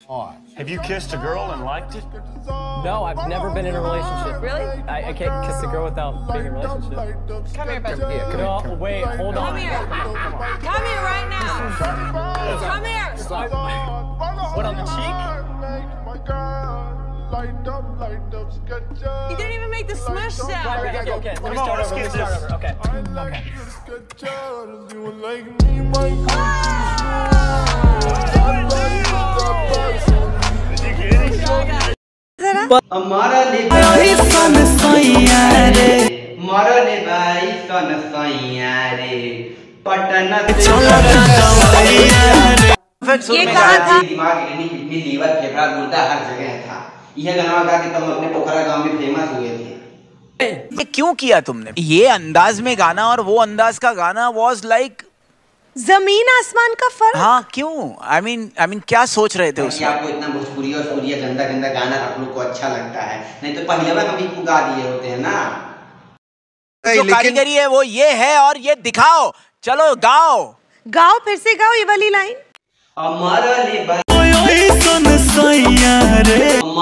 Have you kissed a girl and liked it? No, I've never been in a relationship. Really? I can't kiss a girl without being in a relationship. Come here, buddy. No, wait, hold on. Come here. Come here right now. Come here. What, on the cheek? You didn't even make the smush sound. Okay. Let me Come on, start let's over. get this. Okay. Did you get it? हमारा ले भाई सन सैया रे पटना ये कहाँ था? दिमाग kidney liver फेफड़ा गुर्दा हर जगह था। यह गाना गा के तुम अपने पोखरा गांव में फेमस हुए थे। ये क्यों किया तुमने? ये अंदाज में गाना और वो अंदाज का गाना वाज लाइक जमीन आसमान का फर्क। हाँ, क्यों? आई मीन क्या सोच रहे थे उसमें? आपको इतना भोजपुरी और सूरिया गंदा गंदा गाना आप लोग को अच्छा लगता है, नहीं तो पहले बार हम भी गा दिए होते हैं ना। जो कारीगरी है वो ये है और ये दिखाओ। चलो गाओ गाओ, फिर से गाओ ये वाली लाइन। हमारा ले